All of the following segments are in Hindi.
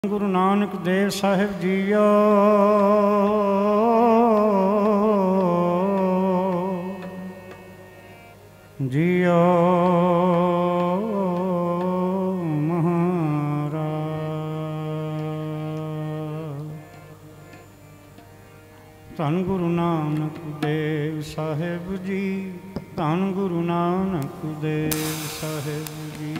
ਗੁਰੂ ਨਾਨਕ ਦੇਵ ਸਾਹਿਬ ਜੀਓ। ਜੀਓ ਮਹਾਰਾਜ। ਧੰਨ ਗੁਰੂ ਨਾਨਕ ਦੇਵ ਸਾਹਿਬ ਜੀ, ਧੰਨ ਗੁਰੂ ਨਾਨਕ ਦੇਵ ਸਾਹਿਬ ਜੀ।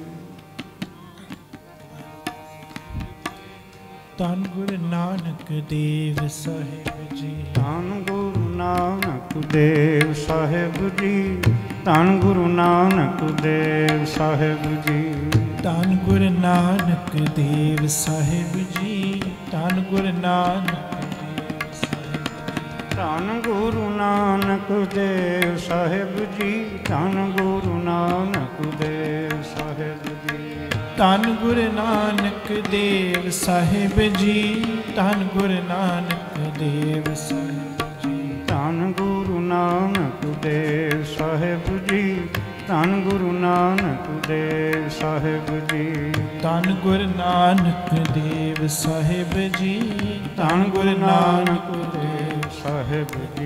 ਧੰਨ ਗੁਰੂ ਨਾਨਕ ਦੇਵ ਸਾਹਿਬ ਜੀ, ਧੰਨ ਗੁਰੂ ਨਾਨਕ ਦੇਵ ਸਾਹਿਬ ਜੀ, ਧੰਨ ਗੁਰੂ ਨਾਨਕ ਦੇਵ ਸਾਹਿਬ ਜੀ। ਧੰਨ ਗੁਰੂ ਨਾਨਕ ਦੇਵ ਸਾਹਿਬ ਜੀ, ਧੰਨ ਗੁਰੂ ਨਾਨਕ ਦੇਵ ਸਾਹਿਬ ਜੀ। ਧੰਨ ਗੁਰੂ ਨਾਨਕ ਦੇਵ ਸਾਹਿਬ ਜੀ, ਧੰਨ ਗੁਰੂ ਨਾਨਕ ਦੇਵ ਸਾਹਿਬ ਜੀ। ਧੰਨ ਗੁਰੂ ਨਾਨਕ ਦੇਵ ਸਾਹਿਬ ਜੀ, ਧੰਨ ਗੁਰੂ ਨਾਨਕ ਦੇਵ ਸਾਹਿਬ ਜੀ। ਧੰਨ ਗੁਰੂ ਨਾਨਕ ਦੇਵ ਸਾਹਿਬ ਜੀ, ਧੰਨ ਗੁਰੂ ਨਾਨਕ ਦੇਵ ਸਾਹਿਬ ਜੀ। ਧੰਨ ਗੁਰੂ ਨਾਨਕ ਦੇਵ ਸਾਹਿਬ ਜੀ, ਧੰਨ ਗੁਰੂ ਨਾਨਕ ਦੇਵ ਸਾਹਿਬ ਜੀ।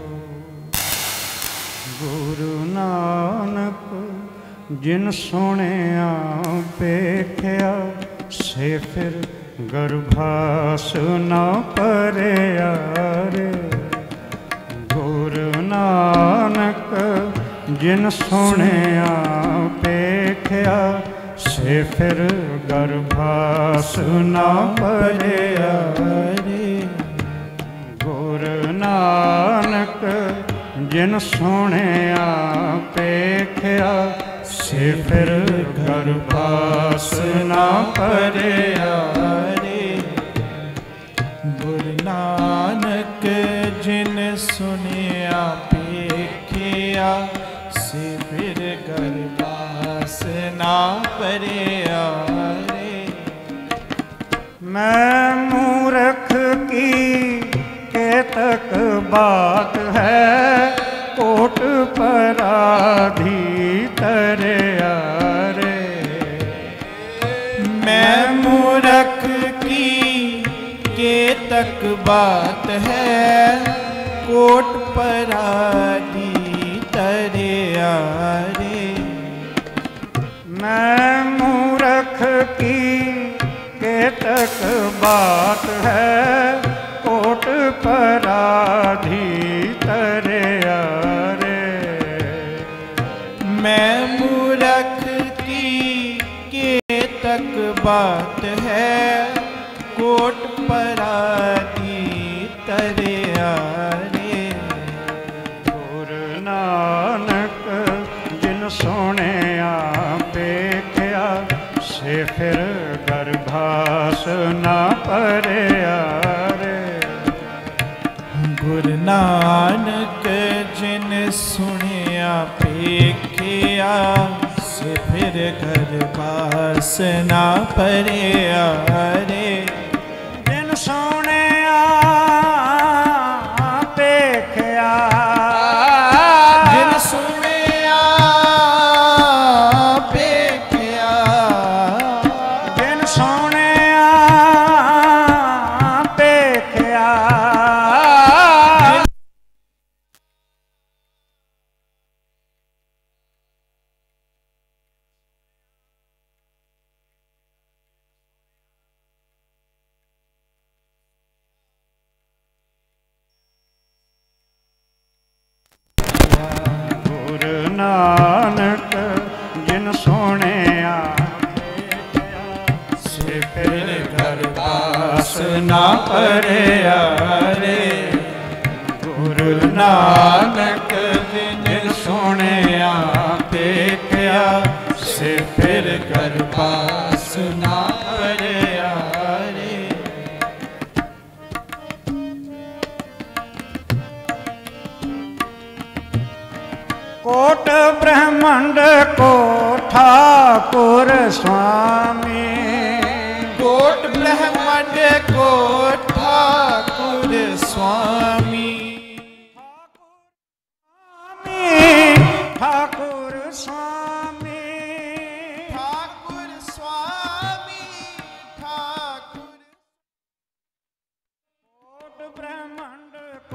ਗੁਰੂ ਨਾਨਕ ਜਿਨ ਸੁਣਿਆ ਵੇਖਿਆ, ਸੇ ਫਿਰ ਗਰਭਾਸ ਨਾ ਭਰਿਆ ਰੇ। ਗੁਰੂ ਨਾਨਕ ਜਿਨ ਸੁਣਿਆ ਵੇਖਿਆ, ਸੇ ਫਿਰ ਗਰਭਾਸ ਨਾ ਭਰਿਆ ਰੇ। ਗੁਰੂ ਨਾਨਕ ਜਿਨ ਸੁਣਿਆ ਵੇਖਿਆ, ਸੇ ਫਿਰ ਗਰਭਾਸ ਨਾ ਭਰਿਆ ਰੇ। ਗੁਰੂ ਨਾਨਕ ਜਿਨ ਸੁਣਿਆ ਵੇਖਿਆ, ਸੇ ਫਿਰ ਗਰਭਾਸ ਨਾ ਭਰਿਆ ਰੇ। ਮੈਂ ਮੂਰਖ ਕੀ ਕੇਤਕ ਬਾਤ ਹੈ, ਕੋਟ ਪਰਾਧੀ ਤਰਿਆ ਰੇ। मैं मूरख की केतक बात है, कोट पराधी तरिया रे। मैं मूरख की केतक बात है, कोट पराधी तरिया रे। मैं मूरख की केतक बात है, कोट पराधी तरिया रे। गुरु नानक जिन सुणिया ਵੇਖਿਆ, ਸੇ ਫਿਰ ਗਰਭਾਸ ਨਾ ਭਰਿਆ ਰੇ। ਗੁਰੂ ਨਾਨਕ ਜਿਨ ਸੁਣਿਆ ਵੇਖਿਆ, ਸੇ ਫਿਰ ਗਰਭਾਸ ਨਾ ਭਰਿਆ ਰੇ। ਜਿਨ ਸੁਣਿਆ ਵੇਖਿਆ, ਜਿਨ ਸੁਣਿਆ ਵੇਖਿਆ, ਜਿਨ ਸੁਣਿਆ ਵੇਖਿਆ। ਗੁਰੂ ਨਾਨਕ ਜਿਨ ਸੁਣਿਆ ਵੇਖਿਆ, ਸੇ ਫਿਰ ਗਰਭਾਸ ਨਾ ਭਰਿਆ ਰੇ। ਗੁਰੂ ਨਾਨਕ ਜਿਨ ਸੁਣਿਆ ਵੇਖਿਆ, ਸੇ ਫਿਰ ਗਰਭਾਸ ਨਾ ਭਰਿਆ ਰੇ। ਕੋਟ ਬ੍ਰਹਮੰਡ ਕੋ ਠਾਕੁਰ ਸੁਆਮੀ, ਕੋਟ ਬ੍ਰਹਮੰਡ ਕੋ ਠਾਕੁਰ ਸੁਆਮੀ। ਠਾਕੁਰ ਸੁਆਮੀ, ਠਾਕੁਰ ਸੁਆਮੀ, ਠਾਕੁਰ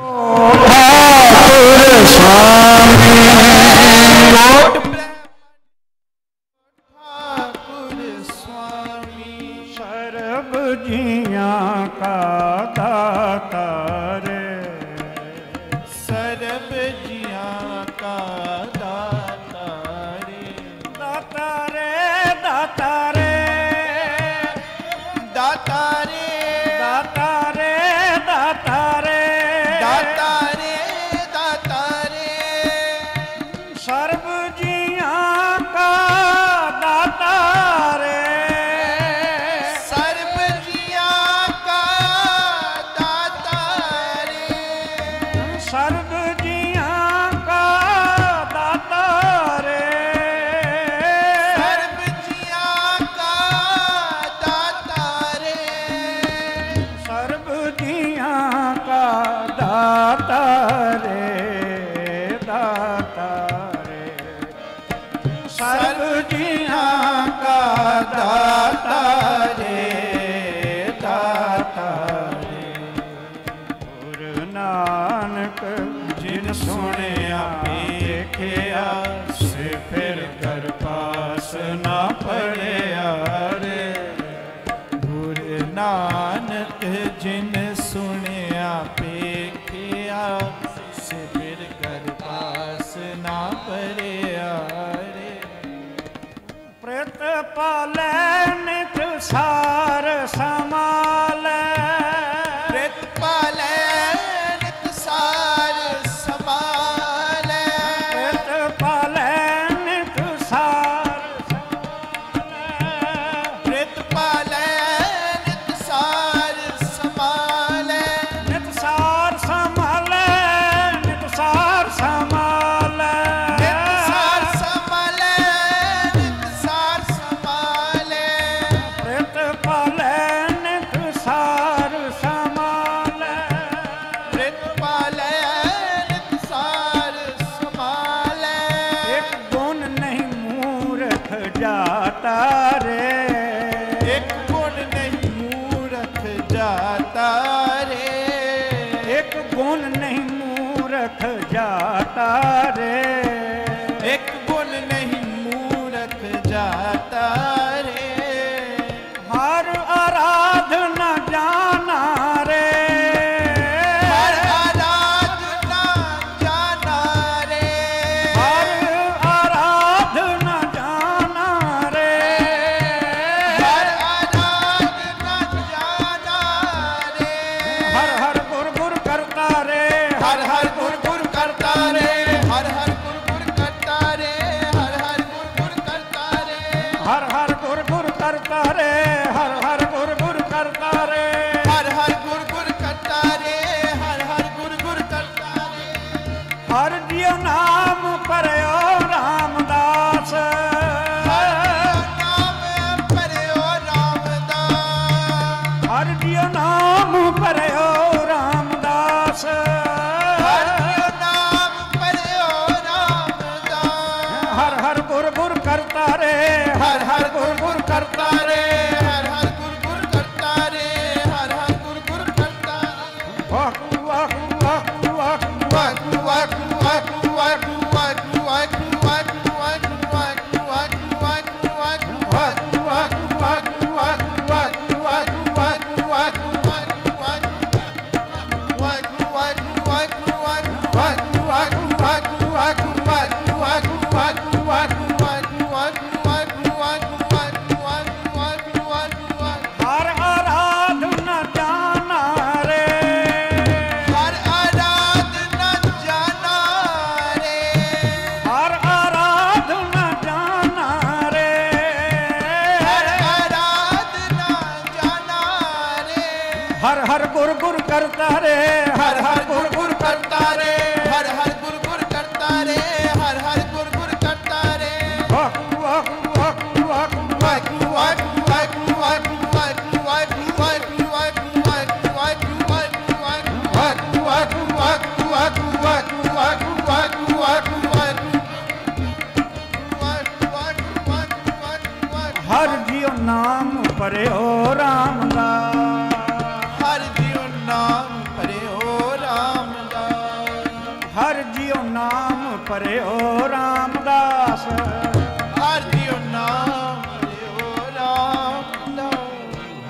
ਹਰ ਜਿਉ ਨਾਮ ਭਰਿਓ ਰਾਮ ਦਾ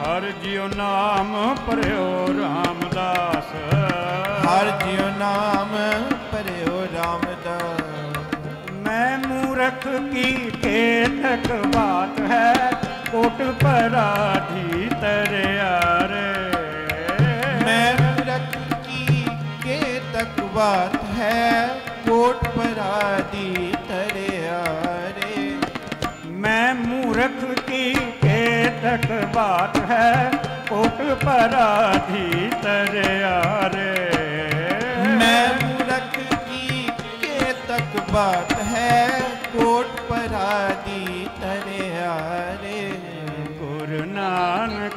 ਹਰ ਜਿਉ ਨਾਮ ਭਰਿਓ ਰਾਮਦਾਸ। ਹਰ ਜਿਉ ਨਾਮ ਭਰਿਓ ਰਾਮਦਾਸ। ਮੈਂ ਮੂਰਖ ਕੀ ਕੇਤਕ ਬਾਤ ਹੈ, ਕੋਟ ਪਰਾਧੀ ਤਰਿਆ ਰੇ। ਮੈਂ ਮੂਰਖ ਕੀ ਕੇਤਕ ਬਾਤ ਹੈ, ਕੋਟ ਪਰਾਧੀ ਤਰਿਆ ਰੇ। ਮੈਂ ਮੂਰਖ ਕੀ ਕੇਤਕ ਬਾਤ ਹੈ, ਕੋਟ ਪਰਾਧੀ ਤਰਿਆ ਰੇ। ਮੈਂ ਮੂਰਖ ਕੀ ਕੇਤਕ ਬਾਤ ਹੈ, ਕੋਟ ਪਰਾਧੀ ਤਰਿਆ ਰੇ। ਗੁਰੂ ਨਾਨਕ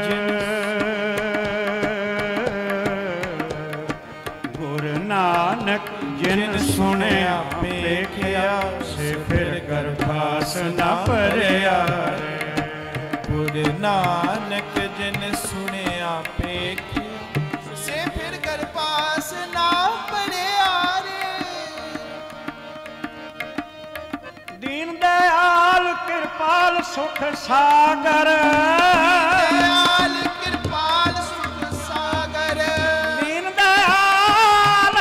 ਗੁਰੂ ਨਾਨਕ ਜਿਨ ਸੁਣਿਆ ਵੇਖਿਆ, ਸੇ ਫਿਰ ਗਰਭਾਸ ਨਾ ਭਰਿਆ ਰੇ। ਗੁਰੂ ਨਾਨਕ ਜਿਨ ਸੁਣਿਆ ਵੇਖਿਆ, ਸੇ ਫਿਰ ਗਰਭਾਸ ਨਾ ਭਰਿਆ ਰੇ। ਦੀਨ ਦਇਆਲ ਕਿਰਪਾਲ ਸੁਖ ਸਾਗਰ। ਦਇਆਲ ਕਿਰਪਾਲ ਸੁਖ ਸਾਗਰ। ਦੀਨ ਦਇਆਲ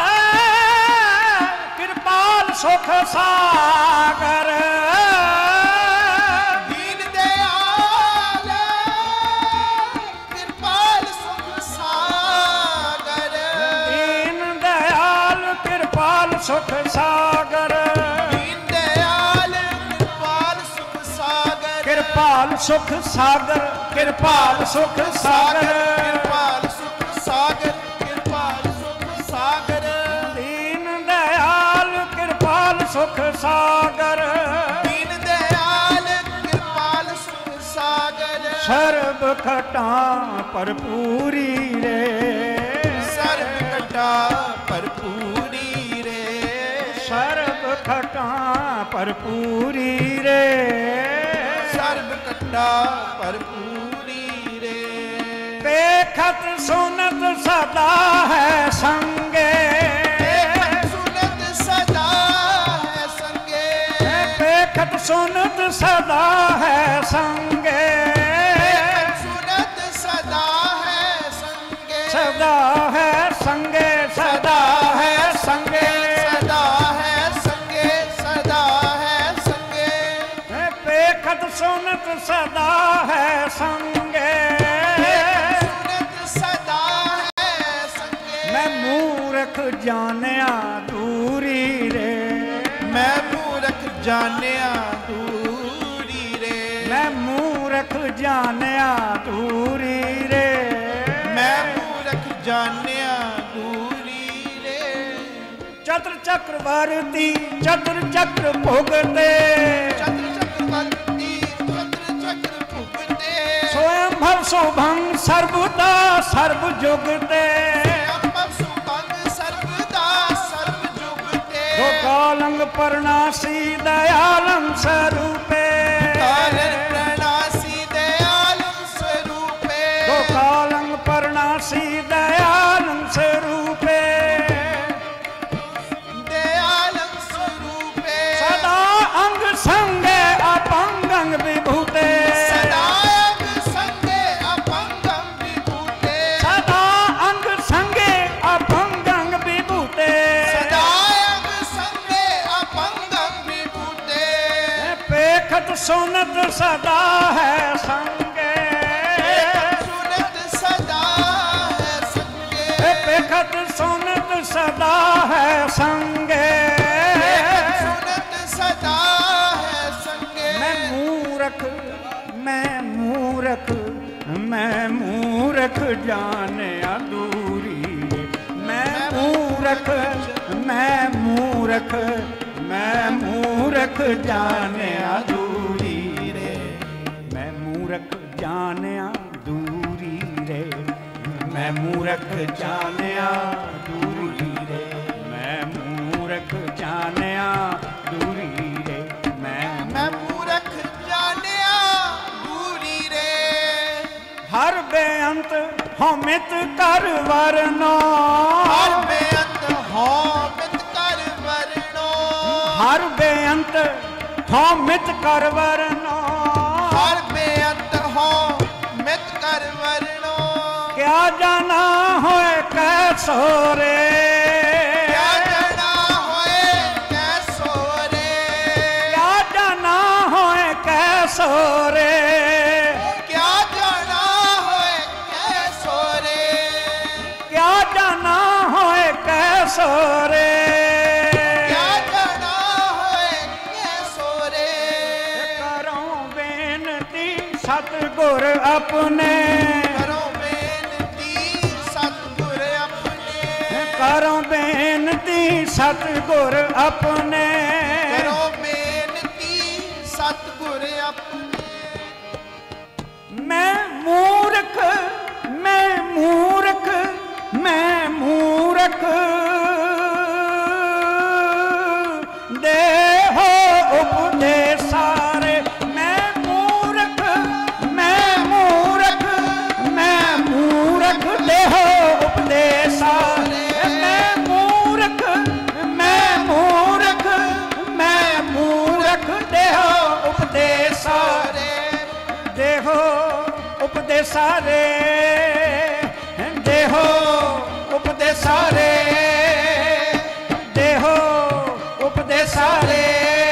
ਕਿਰਪਾਲ ਸੁਖ ਸਾਗਰ। ਦੀਨ ਦਇਆਲ ਕਿਰਪਾਲ ਸੁਖ ਸਾਗਰ। ਦੀਨ ਦਇਆਲ ਕਿਰਪਾਲ ਸੁਖ ਸਾਗਰ। ਦੀਨ ਦਇਆਲ ਕਿਰਪਾਲ ਸੁਖ ਸਾਗਰ। ਕਿਰਪਾਲ ਸੁਖ ਸਾਗਰ। ਕਿਰਪਾਲ ਸੁਖ ਸਾਗਰ। ਕਿਰਪਾਲ ਸੁਖ ਸਾਗਰ। ਕਿਰਪਾਲ ਸੁਖ ਸਾਗਰ। ਦੀਨ ਦਇਆਲ ਕਿਰਪਾਲ ਸੁਖ ਸਾਗਰ। ਦੀਨ ਦਇਆਲ ਕਿਰਪਾਲ ਸੁਖ ਸਾਗਰ। ਸਰਬ ਘਟਾਂ ਭਰਪੂਰੀ ਰੇ। ਸਰਬ ਘਟਾਂ ਭਰਪੂਰੀ ਰੇ। ਸਰਬ ਘਟਾਂ ਭਰਪੂਰੀ ਰੇ। ਸਰਬ ਘਟਾਂ ਭਰਪੂਰੀ ਰੇ। ਵੇਖਤ ਸੁਨਤ ਸਦਾ ਹੈ ਸੰਗੇ। ਵੇਖਤ ਸੁਨਤ ਸਦਾ ਹੈ ਸੰਗੇ। ਵੇਖਤ ਸੁਨਤ ਸਦਾ ਹੈ ਸੰਗੇ। ਵੇਖਤ ਸੁਨਤ ਸਦਾ ਹੈ ਸੰਗੇ। ਸਦਾ ਹੈ ਸੰਗੇ। ਸਦਾ ਹੈ ਸੰਗੇ। ਸਦਾ ਹੈ ਸੰਗੇ। ਸਦਾ ਹੈ ਸੰਗੇ। ਵੇਖਤ ਸੁਨਤ ਸਦਾ ਹੈ ਸੰਗੇ। ਸੁਨਤ ਸਦਾ ਹੈ ਸੰਗੇ। ਮੈਂ ਮੂਰਖ ਜਾਣਿਆ ਦੂਰੀ ਰੇ। ਮੈਂ ਮੂਰਖ ਜਾਣਿਆ ਦੂਰੀ ਰੇ। ਮੈਂ ਮੂਰਖ ਜਾਣਿਆ ਦੂਰੀ ਰੇ। ਮੈਂ ਮੂਰਖ ਜਾਣਿਆ ਦੂਰੀ ਰੇ। ਚਤੁਰ ਚੱਕਰਵਰਤੀ ਚਤੁਰ ਚੱਕਰ ਭੁਗਤੇ। ਚਤੁਰ ਚੱਕਰਵਰਤੀ ਚਤੁਰ ਚੱਕਰ ਭੁਗਤੇ। ਸੋਇਮ ਭਵ ਸੁਭੰ ਸਰਬਦਾ ਸਰਬ ਜੁਗਤੇ। ਅੰਮ੍ਰਿਤ ਸੁਭੰਗ ਸਰਬਦਾ ਸਰਬ ਜੁਗਤੇ। ਜੋ ਕਾਲੰਗ ਪਰਨਾਸੀ ਦਇਆਲੰ ਸਰੂਪੇ। ਕਾਲੰ ਪ੍ਰਣਾਸੀ ਦਇਆਲੰ ਸਰੂਪੇ। ਜੋ ਕਾਲੰਗ ਪਰਨਾਸੀ ਦਇਆਲੰ ਸਰੂਪੇ। ਦਇਆਲੰ ਸਰੂਪੇ। ਸਦਾ ਅੰਗ ਸੰਗੇ ਅਪੰਗੰ ਵਿਭੂਤੇ। ਸਦਾ ਅੰਗ ਸੰਗੇ ਅਪੰਗੰ ਵਿਭੂਤੇ। ਸਦਾ ਅੰਗ ਸੰਗੇ ਅਪੰਗੰ ਵਿਭੂਤੇ। ਸਦਾ ਅੰਗ ਸੰਗੇ ਅਪੰਗੰ ਵਿਭੂਤੇ। ਵੇਖਤ ਸੁਨਤ ਸਦਾ ਹੈ ਸੰਗੇ। ਸੁਨਤ ਸਦਾ ਹੈ ਸੰਗੇ। ਵੇਖਤ ਸੁਨਤ ਸਦਾ ਹੈ ਸੰਗੇ। ਸੁਨਤ ਸਦਾ ਹੈ ਸੰਗੇ। ਮੈਂ ਮੂਰਖ ਮੈਂ ਮੂਰਖ ਮੈਂ ਮੂਰਖ ਜਾਣਿਆ ਦੂਰੀ। ਮੈਂ ਮੂਰਖ ਮੈਂ ਮੂਰਖ ਮੈਂ ਮੂਰਖ ਜਾਣਿਆ ਦੂਰੀ ਰੇ। ਮੈਂ ਮੂਰਖ ਜਾਣਿਆ ਦੂਰੀ ਰੇ। ਮੈਂ ਮੂਰਖ ਜਾਣਿਆ ਦੂਰੀ ਰੇ। ਮੈਂ ਮੂਰਖ ਜਾਣਿਆ ਦੂਰੀ ਰੇ। ਮੈਂ ਮੂਰਖ ਜਾਣਿਆ ਦੂਰੀ ਰੇ। ਹਰ ਬੇਅੰਤ ਹਉਮਿਤ ਕਰ ਵਰਨੋ। ਹਰ ਬੇਅੰਤ ਹਉਮਿਤ ਕਰ ਵਰਨੋ। ਹਰ ਬੇਅੰਤ ਹਉਮਿਤ ਕਰ ਵਰਨੋ। ਹਰ ਬੇਅੰਤ ਹਉਮਿਤ ਕਰ वर्णो क्या जाना होए कैसो रे, क्या जाना होए कैसो रे, क्या जाना होए कैसो रे, क्या जाना होए कैसो रे, क्या जाना होए कैसो रे, क्या जाना होए कैसो रे। करो बेनती सतगुर अपने, करो बेनती सतगुर अपने, करो बेनती सतगुर अपने, करो बेनती सतगुर अपने। मैं मूर्ख, मैं मूर्ख, मैं मूर्ख, देहो उपदेसा रे, मैं मूर्ख, मैं मूर्ख, मैं मूर्ख, देहो उपदेसा रे, मैं मूर्ख, मैं मूर्ख, मैं मूर्ख, देहो उपदेसा रे, देहो उपदेसा रे, देहो उपदेसा रे, देहो उपदेसा रे,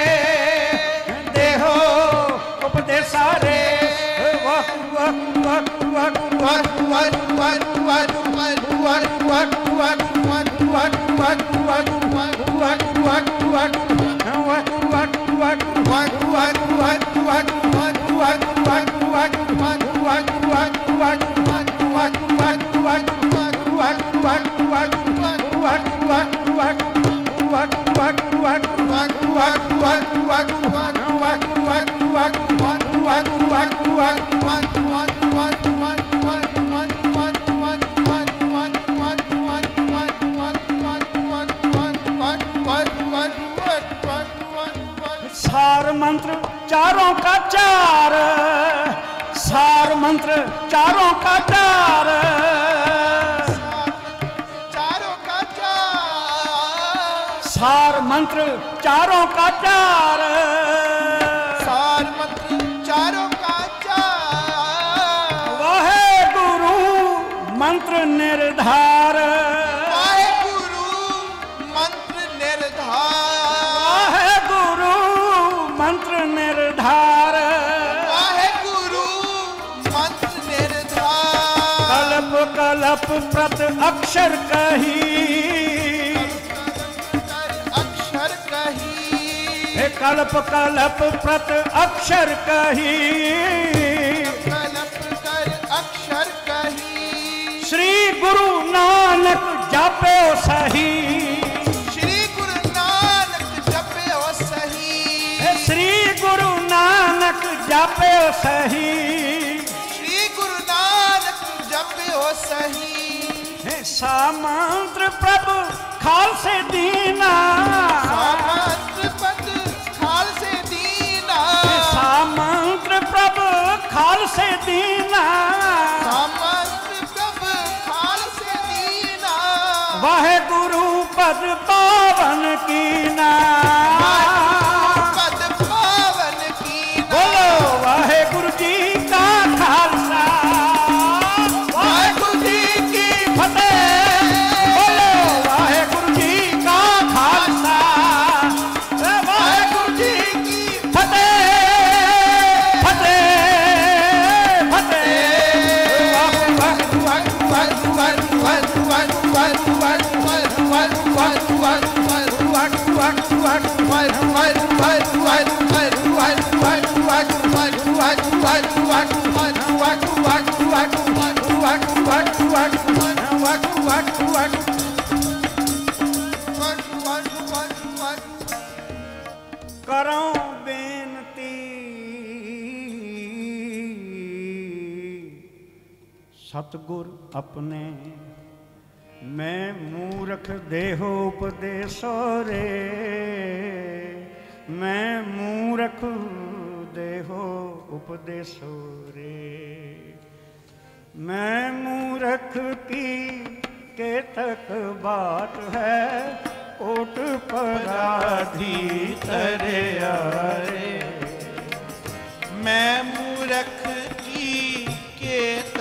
देहो उपदेसा रे, वाह वाह वाह वाह वाह वाह वाह सार मंत्र चारों का चार, सार मंत्र चारों का चार, चारों का चार, सार मंत्र चारों का चार, सार मंत्र चारों का चार। वाहे गुरु मंत्र निर्धार, वाहेगुरु मंत्र निर्धार, वाहे गुरु मंत्र निर्धार, वाहेगुरु मंत्र निर्धार। कल्प कल्प प्रत अक्षर कही, अक्षर कही, हे कल्प कल्प प्रत अक्षर कही, कल्प कर अक्षर कही। श्री गुरु नानक जापे सही, श्री गुरु नानक जपे हो सही, हे श्री गुरु नानक जापे सही, श्री गुरु नानक जपे हो सही। हे सामंत्र प्रभु खालसे दीना, सामंत्र पद खालसे दीना, हे सामंत्र प्रभु खालसे दीना, सामंत्र प्रभु खालसे दीना। वाहेगुरु पद पावन कीना, पद पावन कीना। बोलो वाहेगुरु जी का खालसा, वाहेगुरु जी की फतेह, बोलो वाहेगुरु जी का खालसा, वाहेगुरु जी की फतेह, फतेह, फतेह, करो बेनती सतगुर अपने, मैं मूर्ख देहो उपदेसो रे, मैं मूर्ख देहो उपदेसो रे, मैं मूर्ख की केतक बात है, कोट पराधी तरे आए। मैं मूर्ख की केत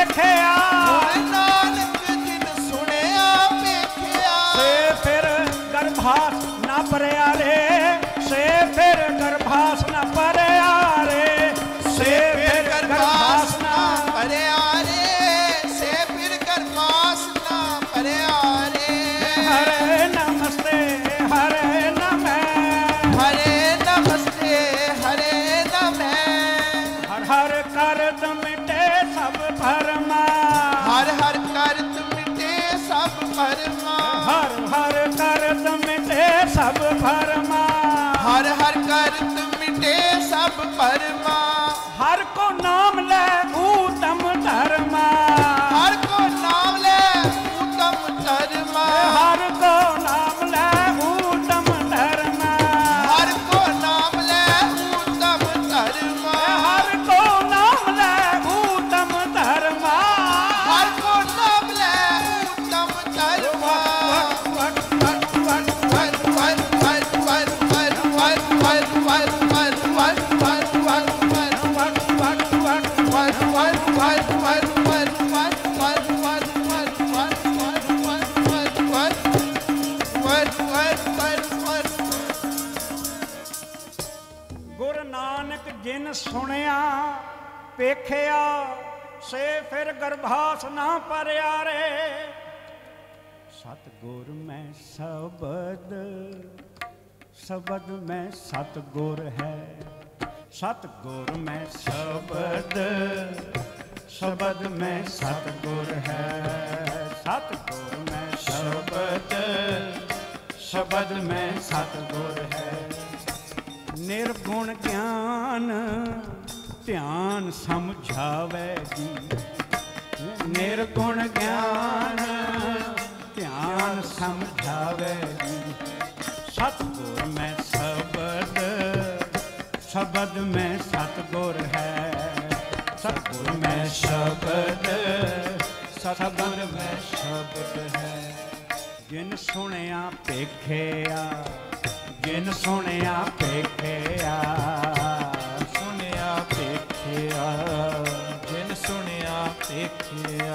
हर करत मिटे सब भरमा, हर हर करत मिटे सब भरमा, हर हर करत मिटे सब भरमा, हर हर करत मिटे सब भरमा, हर को नाम ले उत्तम धर्मा, हर को नाम ले उत्तम धर्मा, हर को नाम ले उत्तम धर्मा, हर को नाम ले उत्तम धर्मा, हर को नाम ले उत्तम धर्मा, हर को नाम ले उत्तम धर्मा। गुरु नानक जिन सुनिया पेखिया से फिर गर्भास ना परिया रे। सतगुर में शबद, शबद में सतगुर है, सतगुर में शबद, शबद में सतगुर है, सतगुर में शबद, शबद में सतगुर है। निर्गुण ज्ञान ध्यान समझावे जी, निर्गुण ज्ञान ध्यान समझावे जी। सतगुर में शबद, शबद में सतगुर है, सतगुर में शबद, सतगुर में शबद है। जिन सुनिया पेखिया, जिन सुनिया पेखिया, सुनिया पेखिया, जिन सुनिया पेखिया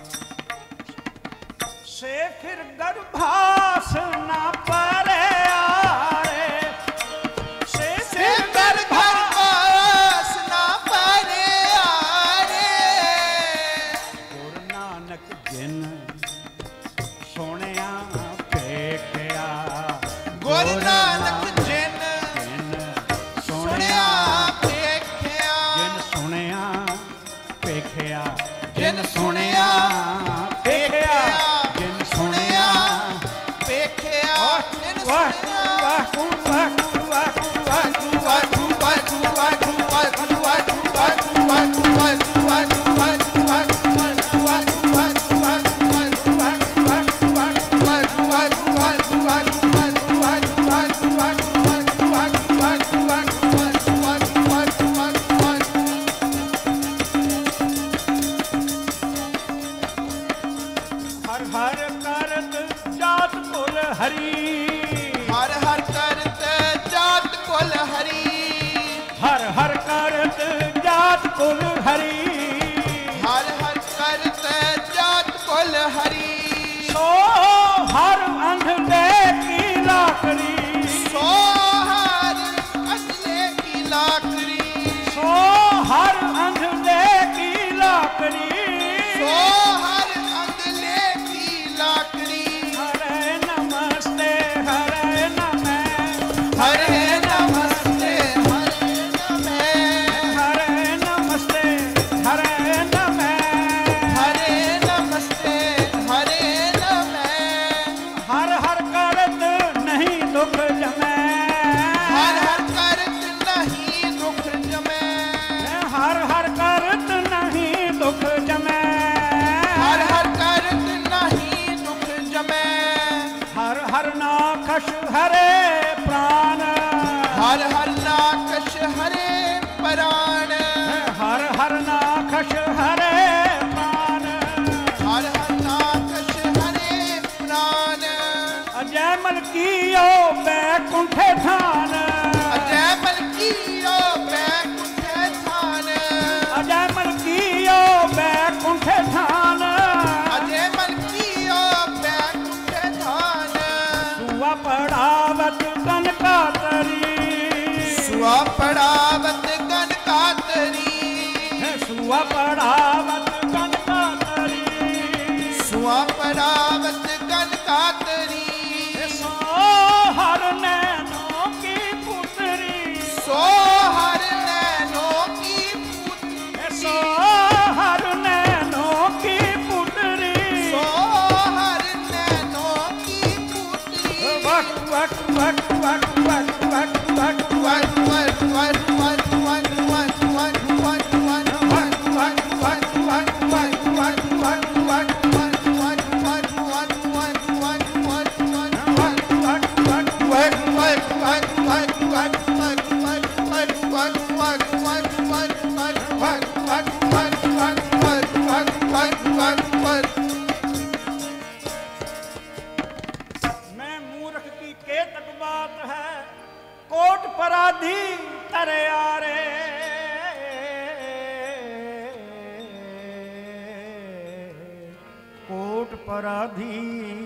से फिर गर्भास ना परे आरे, से फिर गर्भास ना परे आरे। गुरु नानक जिन सुनिया पेखिया, गुरु नानक जिन सुनिया पेखिया, जिन सुनिया पेखिया, जिन सुनिया पेखिया, जिन सुनिया पेखिया, जिन सुनिया। हर हर करत जात कुल हरी, हर हर करत जात कुल हरी, हर हर करत जात कुल हरी, हर हर करत जात कुल हरी। सो हर अंधे की लाकड़ी, सो हर अंधे की लाकड़ी, सो हर अंधे की लाकड़ी, सो हर अंधे की लाकड़ी। हरे नमस्ते हरे नमः, हरे नमस्ते हरे नमः, हरे नमस्ते हरे नमः, हरे नमस्ते हरे नमः। हर हर करत नहीं दुख जमै, हर हर करत नहीं दुख जमै, हर हर करत नहीं दुख जमै, हर हर करत नहीं दुख जमै। हर हर नाखश हरे प्राण, हर हर नाकश हरे प्राण, हर हर नाखश हरे प्राण, हर हर नाकश हरे प्राण। अजय मलकियो बैकुंठे थान, अजय मलकियो बैकुंठे थान, अजय मलकियो बैकुंठे थान, अजय मलकियो बैकुंठे थान। सुआ पढ़ावत कनका तरी, सुआ पढ़ावत गन कातरी, सुआ पढ़ावत कनका तरी, सुआ पढ़ावत गन कातरी। सो हर नैनों की पुतरी, सो हर नैनों की कोट पराधी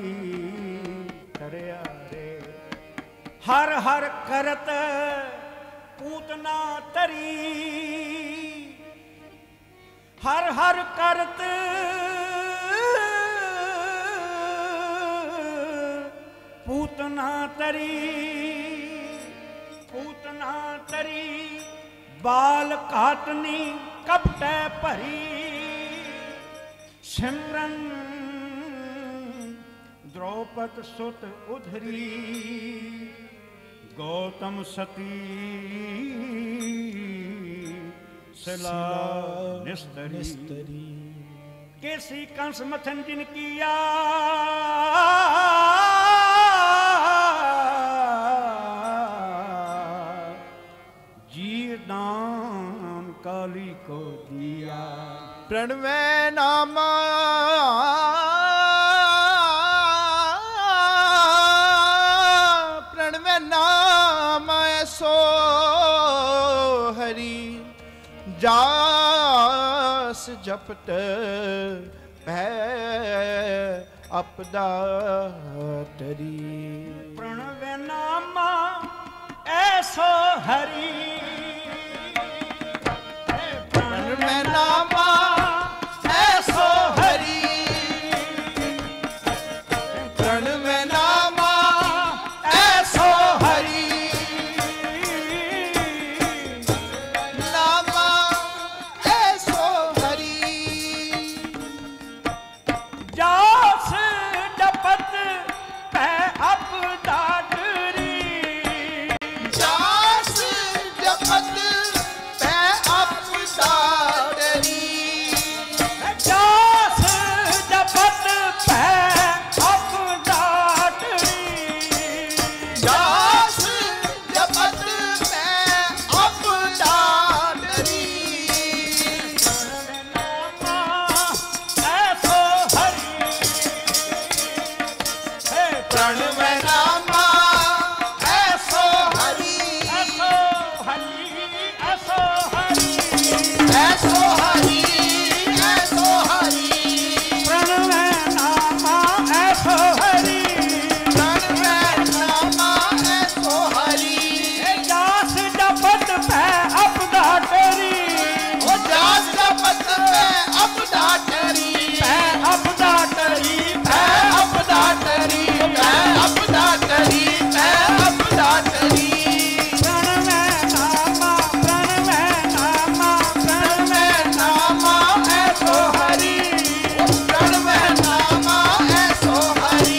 करया रे। हर हर करत पूतना तरी, हर हर करत पूतना तरी, पूतना तरी बाल काटनी कपटे भरी। सिमरन द्रौपद सुत उधरी, गौतम सती सिला निस्तरी। केसी कंस मथन जिन किया, दान काली को दिया। प्रणवै नामा प्रणवै नामा सो हरि, जास जपत भय अपदा तरी। प्रणवै नामा ऐसो हरि, प्रणवै नामा ऐसो हरि, प्रणवै नामा ऐसो हरि, नामा ऐसो हरि। जास जपत पै अपदा तरी, जास जपत पै अपदा तरी, जास जपत पै अपदा तरी। जास जपत पै अपदा तरी। ऐसो हरि, प्रणवै नामा ऐसो हरि, ऐसो हरि, ऐसो हरि, ऐसो हरि, ऐसो हरि। प्रणवै नामा ऐसो हरि, प्रणवै नामा ऐसो हरि, जास जपत पै अपदा तरी, ओ जास जपत पै अपदा तरी, पै अपदा तरी, पै अपदा तरी, पै अपदा तरी, पै अपदा तरी। प्रणवै नामा, प्रणवै नामा, प्रणवै नामा ऐसो हरि, प्रणवै नामा ऐसो हरि।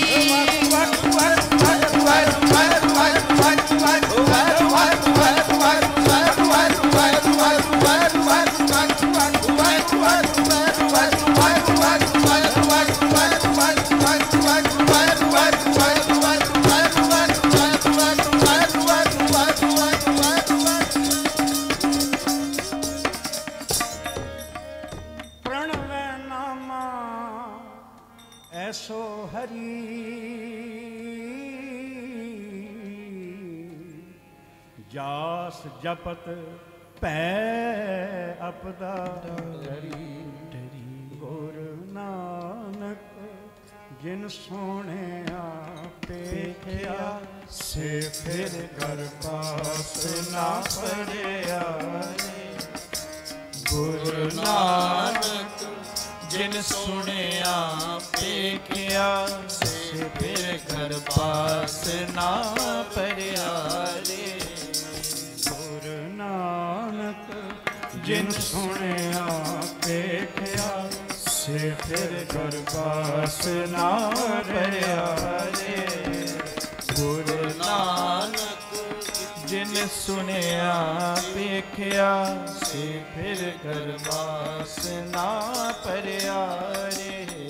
प्रणवै नामा ऐसो हरि, जास जपत पै अपदा तरी। गुर नानक जिन सोने पेखिया, से फिर कर पास ना पड़िया। गुरु नानक जिन सुनिया पेखिया, से फिर घर पास ना परिया रे। गुरु नानक जिन सुनिया पेखिया, से फिर घर पास ना परिया रे। गुरु नानक जिन सुनिया पेखिया, से फिर घर पास ना परिया रे।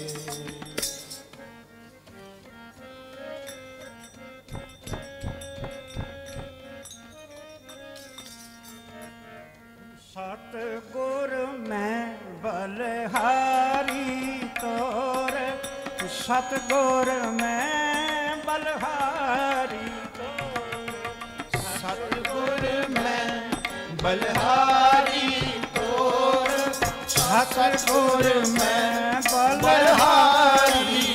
सतगुर मैं बलहारी तोर, सतगुर मैं बलहारी तोर। सतगुर मैं बलहारी तोर, सतगुर मैं बलहारी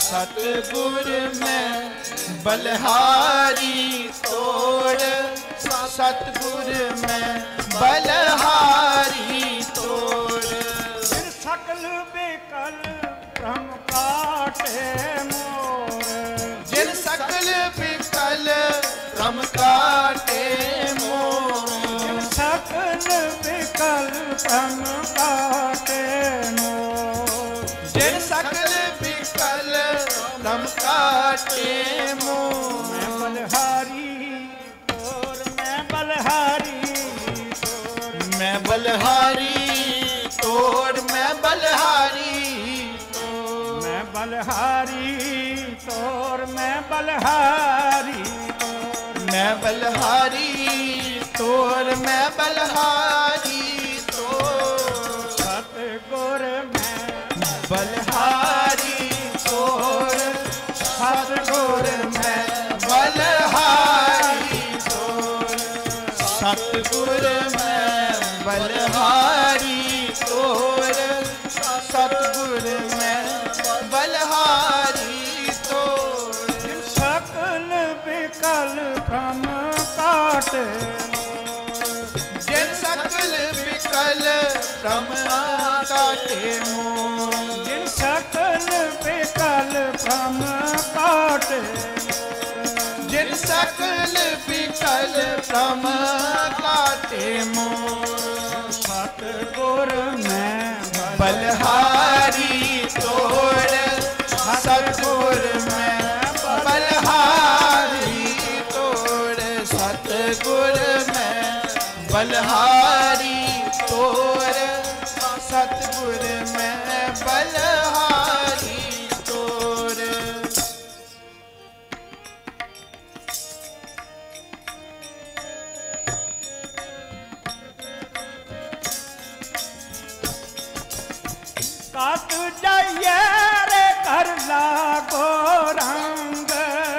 सतगुर में बलहारी तोड़, सतगुर में बलहारी तोड़। फिर सकल बेकल भ्रम काटे मोर, जिन सकल विकल भ्रम काटे मोर, सकल विकल भ्रम काटे मोर, जिन सकल विकल भ्रम काटे मोर। मैं बलहारी तोर, मैं बलहारी तोर, मैं बलहारी तोड़, मैं बलहारी तोड़, मैं बलहारी तोर, मैं बलहारी तोर, मैं बलहारी तोड़, मैं बलहारी तोड़। सतगुर मैं बलहारी तोड़, सतगुर में बलहारी तोड़, सतगुर में बलहारी तोड़, सतगुर में बलहारी तोड़। सकल विकल भ्रम काटे, जिन सकल विकल भ्रम काटे मोर, जिन सकल विकल भ्रम काटे, जिन सकल विकल भ्रम काटे मोर। सतगुर मैं बलहारी तोड़, सतगुर में बलहारी तोड़, सतगुर में बलहारी तोड़, सतगुर में बलहारी तोड़। कात जाइए रे कर लागो रंग,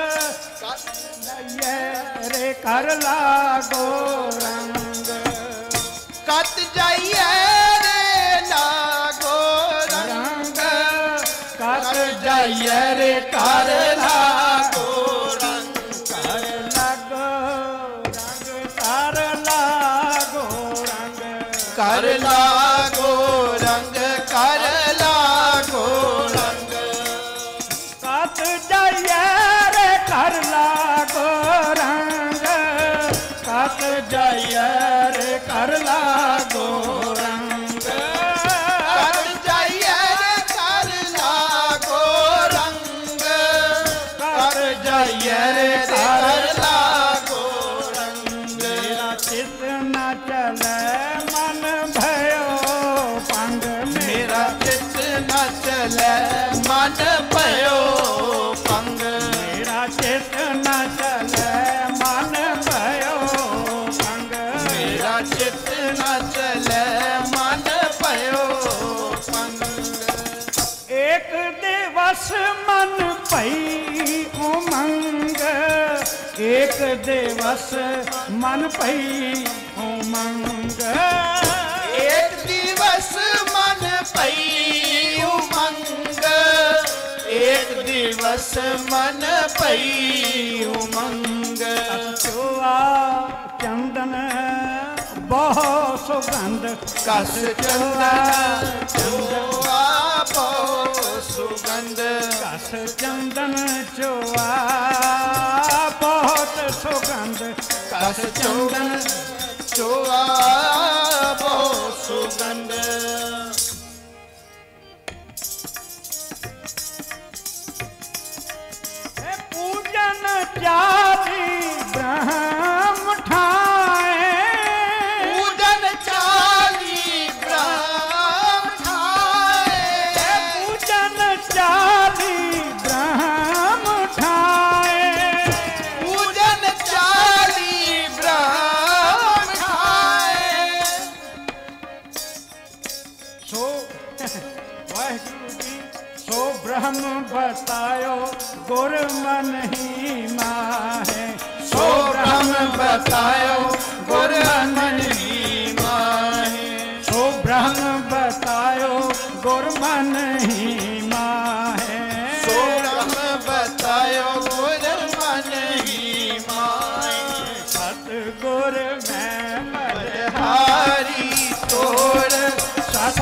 जाइए रे कर लागो रंग, कत जाइए रे लागो रंग, कत जाइए रे कर लागो रंग, कर लागो रंग, कर लागो रंग, कर लागो रंग, कर लागो रंग। कात जाइए रे कर लागो रंग, कात जाइए रे कर लागो रंग, कत जाइए रे कर लागो रंग, कर जाइए रे कर लागो रंग। मेरा चित्त न चले मन भयो पंग, मेरा चित्त न चले मन भयो पंग, मेरा चित्त न चले मन भयो पंग, मेरा चित्त न चले मन भयो पंग। एक दिवस मन पई उमंग, एक दिवस मन पई उमंग, एक दिवस मन पई उमंग, एक दिवस मन पई उमंग। चोआ चंदन बहु सुगंध, कस चंदन चोआ बहु सुगंध, कस चंदन चोआ बहुत सुगंध, कस चंदन चोआ बहु सुगंध। पूजन चारी ब्रह्म ठाए, पूजन चाली ब्रह्म ठाए, पूजन चारी ब्रह्म ठाए, पूजन चाली ब्रह्म ठाए। सो वाहिगुरु जी सो ब्रह्म बतायो गुर मन ही माहे, सो ब्रह्म बतायो गुर मन ही माहे, सो ब्रह्म बतायो गुर मन ही माहे, सो ब्रह्म